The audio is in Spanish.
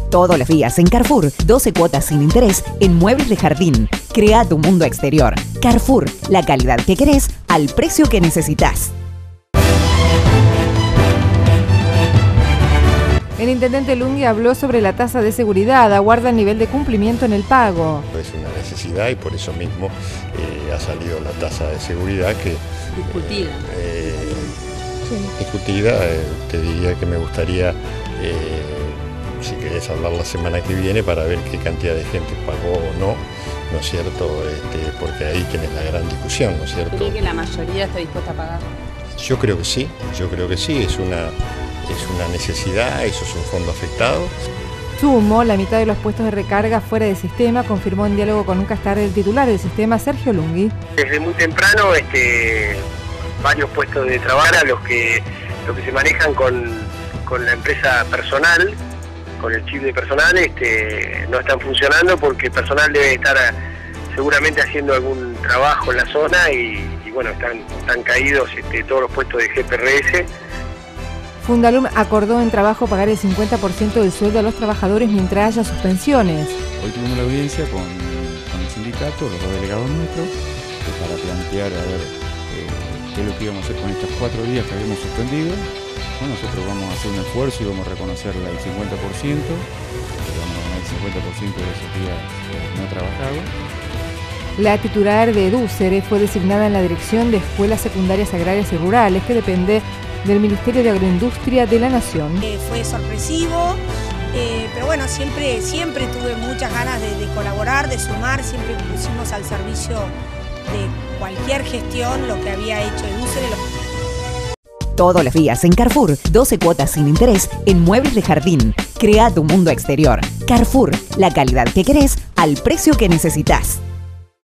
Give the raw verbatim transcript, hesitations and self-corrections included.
Todos los días en Carrefour, doce cuotas sin interés en muebles de jardín. Crea tu mundo exterior. Carrefour, la calidad que querés al precio que necesitas. El intendente Lunghi habló sobre la tasa de seguridad, aguarda el nivel de cumplimiento en el pago. Es una necesidad y por eso mismo eh, ha salido la tasa de seguridad que... Discutida. Eh, Sí. Discutida, eh, te diría que me gustaría, eh, si querés hablar la semana que viene, para ver qué cantidad de gente pagó o no, ¿no es cierto? Este, porque ahí tenés la gran discusión, ¿no es cierto? ¿Cree que la mayoría está dispuesta a pagar? Yo creo que sí, yo creo que sí, es una, es una necesidad, eso es un fondo afectado. Sumo, la mitad de los puestos de recarga fuera de sistema, confirmó en diálogo con Nunca Estar el titular del sistema, Sergio Lunghi. Desde muy temprano, este, varios puestos de trabajo, los que, los que se manejan con, con la empresa personal, con el chip de personal, este, no están funcionando porque el personal debe estar seguramente haciendo algún trabajo en la zona y, y bueno, están, están caídos este, todos los puestos de G P R S. Fundalum acordó en trabajo pagar el cincuenta por ciento del sueldo a los trabajadores mientras haya suspensiones. Hoy tuvimos la audiencia con, con el sindicato, los dos delegados nuestros, para plantear a ver eh, qué es lo que íbamos a hacer con estos cuatro días que habíamos suspendido. Bueno, nosotros vamos a hacer un esfuerzo y vamos a reconocerle el cincuenta por ciento, vamos a ganar el cincuenta por ciento de esos días eh, no trabajados. La titular de EDUCER fue designada en la Dirección de Escuelas Secundarias Agrarias y Rurales, que depende del Ministerio de Agroindustria de la Nación. Eh, fue sorpresivo, eh, pero bueno, siempre, siempre tuve muchas ganas de, de colaborar, de sumar, siempre pusimos al servicio de cualquier gestión lo que había hecho EDUCER. Todos los días en Carrefour, doce cuotas sin interés en muebles de jardín. Crea tu mundo exterior. Carrefour, la calidad que querés al precio que necesitas.